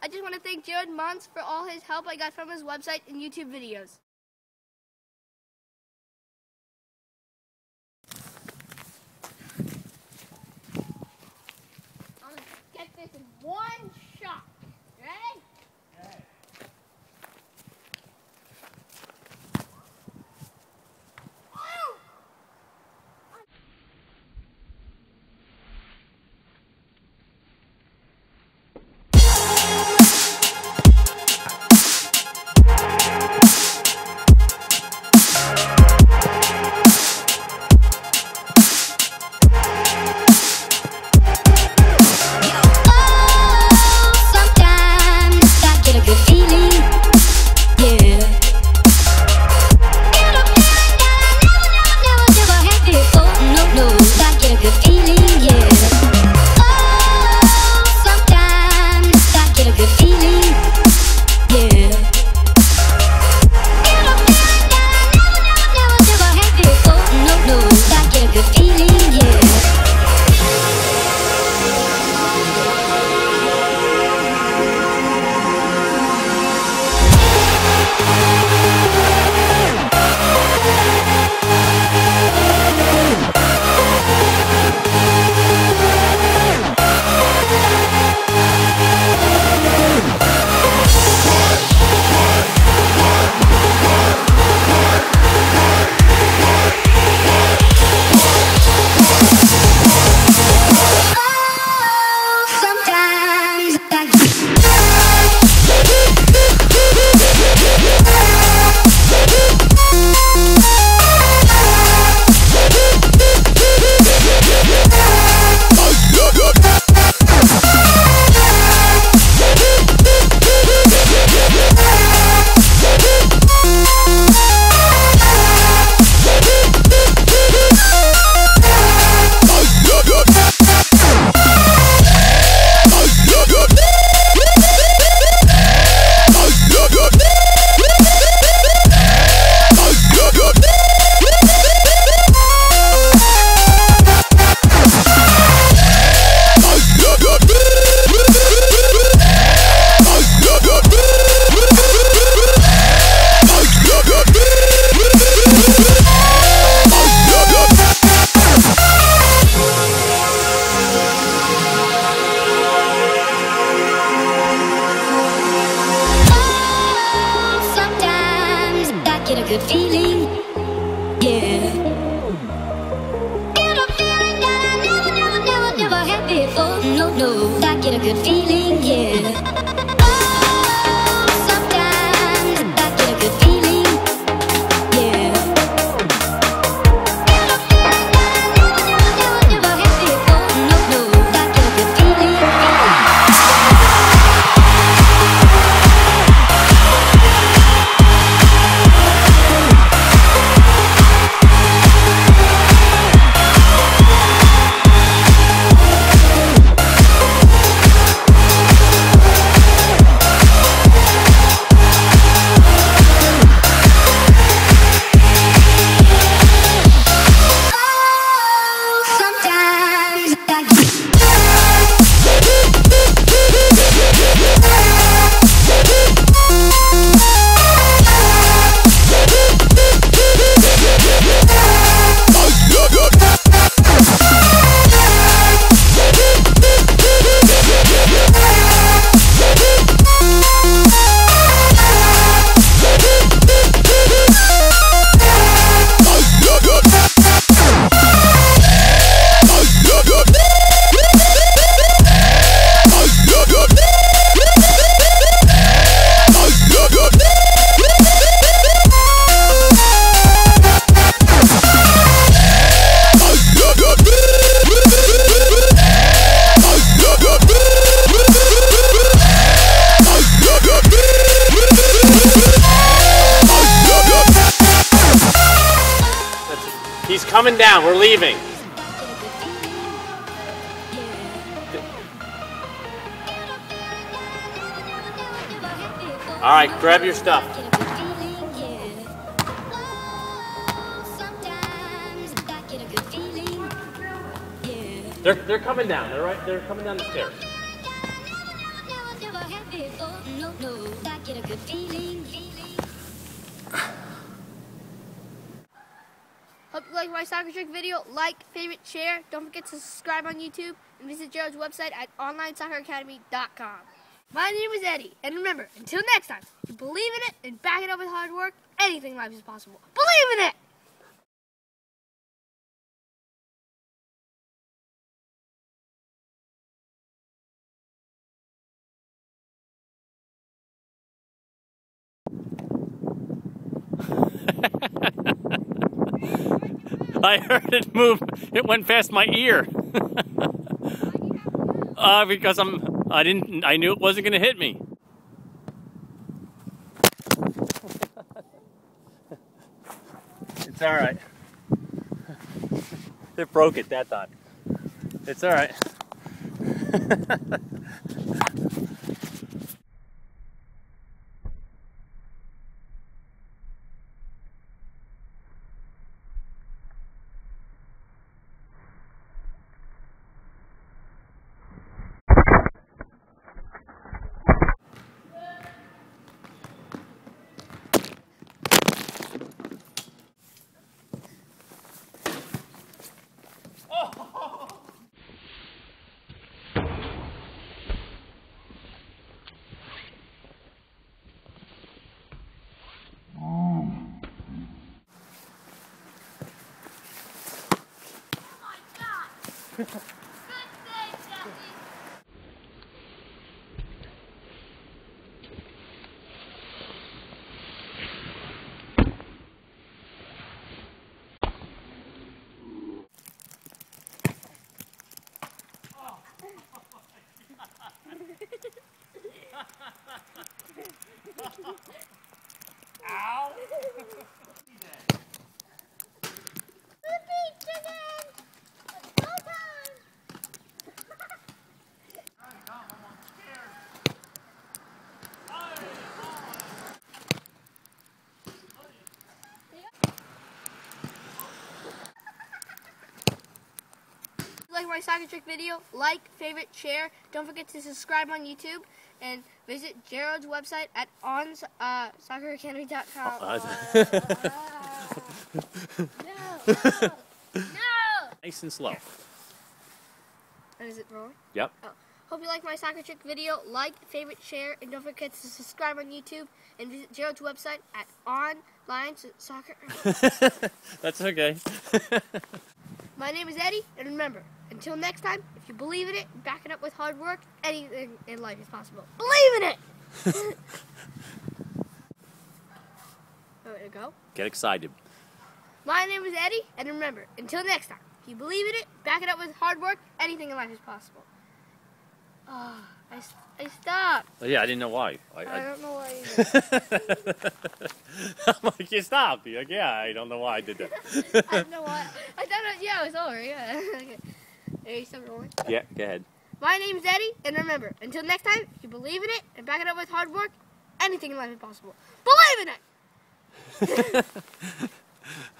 just want to thank Montz for all his help I got from his website and YouTube videos. I'm going to get this in one shot. Ready? Okay. good feeling, yeah. Get a feeling that I never had before. No, I get a good feeling, yeah. Oh, sometimes I get a good feeling, yeah. Get a feeling that I never had before. No, I get a good feeling, He's coming down. We're leaving. All right, grab your stuff. They're coming down. They're coming down the stairs. happy before. No, no, I get a good feeling. Hope you like my soccer trick video. Like, favorite, share. Don't forget to subscribe on YouTube and visit Gerald's website at onlinesocceracademy.com. My name is Eddie, and remember, until next time, if you believe in it and back it up with hard work, anything in life is possible. Believe in it! I heard it move. It went past my ear. Because I knew it wasn't going to hit me. It's all right. It broke it that time. It's all right. Good save, Jesse. Ow! Like my soccer trick video, like, favorite, share. Don't forget to subscribe on YouTube and visit Gerald's website at onsocceracademy.com. No! Nice and slow. And is it rolling? Yep. Oh. Hope you like my soccer trick video. Like, favorite, share, and don't forget to subscribe on YouTube and visit Gerald's website at onlinesoccer. That's okay. My name is Eddie, and remember, until next time, if you believe in it, back it up with hard work, anything in life is possible. Believe in it! Way to go. Get excited. My name is Eddie, and remember, until next time, if you believe in it, back it up with hard work, anything in life is possible. Oh, I stopped. Oh, yeah, I didn't know why. I don't know why either. I'm like, you stopped. You're like, yeah, I don't know why I did that. I don't know why. I thought it was over, yeah. Okay. Are you still rolling? Yeah, go ahead. My name is Eddie, and remember, until next time, if you believe in it and back it up with hard work, anything in life is possible. Believe in it!